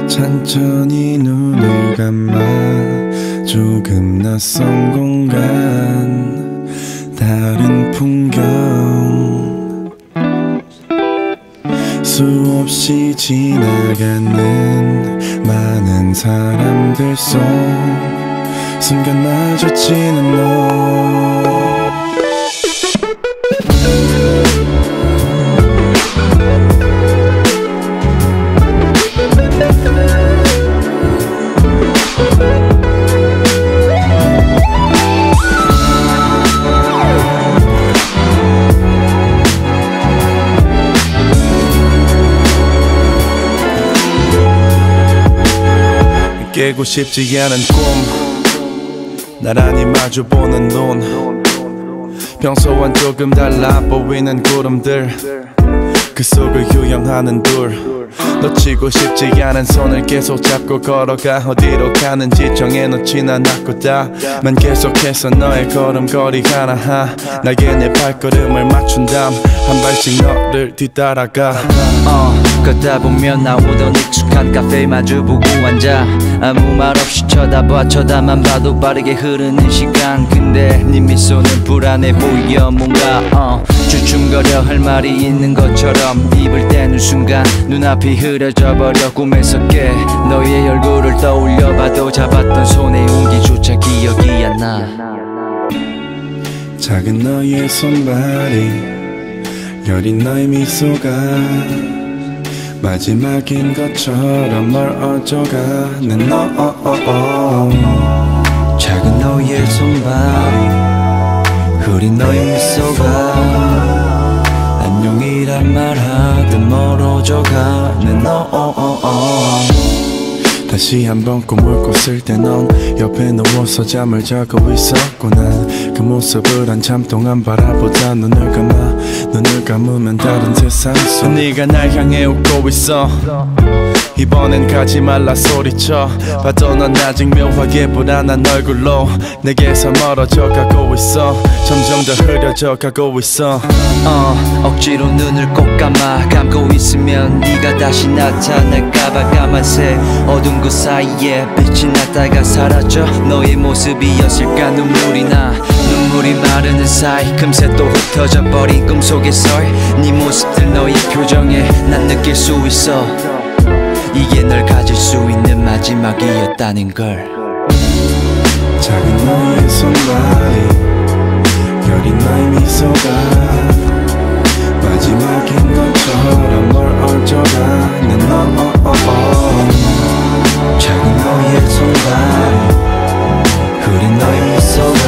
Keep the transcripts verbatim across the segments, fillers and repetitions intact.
천천히 눈을 감아 조금 낯선 공간 다른 풍경 수없이 지나가는 많은 사람들 속 순간 마주치는 너 깨고 싶지 않은 꿈 나란히 마주보는 눈 평소와는 조금 달라 보이는 구름들 그 속을 유영하는 둘 놓치고 싶지 않은 손을 계속 잡고 걸어가 어디로 가는지 정해놓진 않았고 다만 계속해서 너의 걸음걸이 하나하 나에게 내 발걸음을 맞춘 다음 한 발씩 너를 뒤따라가 어, 걷다 보면 나오던 익숙한 카페 마주보고 앉아 아무 말 없이 쳐다봐 쳐다만 봐도 빠르게 흐르는 시간 근데 네 미소는 불안해 보여 뭔가 어, 주춤거려 할 말이 있는 것처럼 입을 떼는 순간 눈앞이 흐려져 버려 꿈에서 깨 너의 얼굴을 떠올려봐도 잡았던 손의 온기조차 기억이 안 나 작은 너의 손발이 여린 너의 미소가 마지막인 것처럼 멀어져가는 너 작은 너의 손발이 흐린 너의 미소가 안녕이란 말하듯 멀어져가는 너 다시 한번 꿈을 꿨을 때 넌 옆에 누워서 잠을 자고 있었고 난 그 모습을 한참 동안 바라보다 눈을 감아 눈을 감으면 다른 세상 속 네가 날 향해 웃고 있어 이번엔 가지 말라 소리쳐 봐도 넌 아직 묘하게 불안한 얼굴로 내게서 멀어져 가고 있어 점점 더 흐려져 가고 있어 어, 억지로 눈을 꼭 감아 감고 있으면 네가 다시 나타날까봐 까만색 어둠 그 사이에 빛이 났다가 사라져 너의 모습이었을까 눈물이 나 눈물이 마르는 사이 금세 또 흩어져 버린 꿈속에서 네 모습들 너의 표정에 난 느낄 수 있어 이게 널 가질 수 있는 마지막이었다는 걸 작은 너의 손발이 여린 너의 미소가 마지막인 것처럼 멀어져가는 너 작은 너의 손발이 흐린 너의 미소가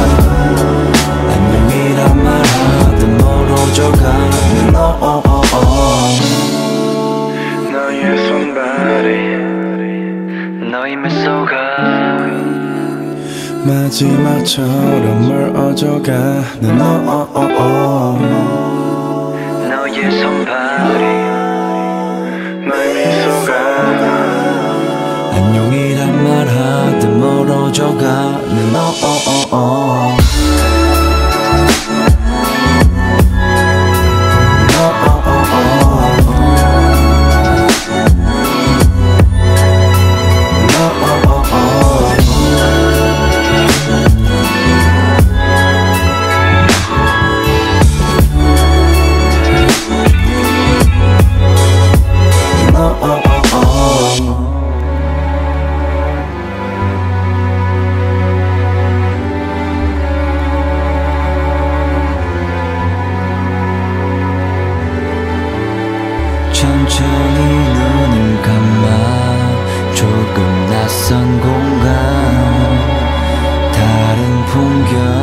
안녕이란 말하듯 멀어져가는 너 너의 손발이 너의 미소가 마지막처럼 멀어져가는 너 너의 손발이 너의 미소가 안녕이란 말하듯 멀어져가는 너 천천히 눈을 감아 조금 낯선 공간 다른 풍경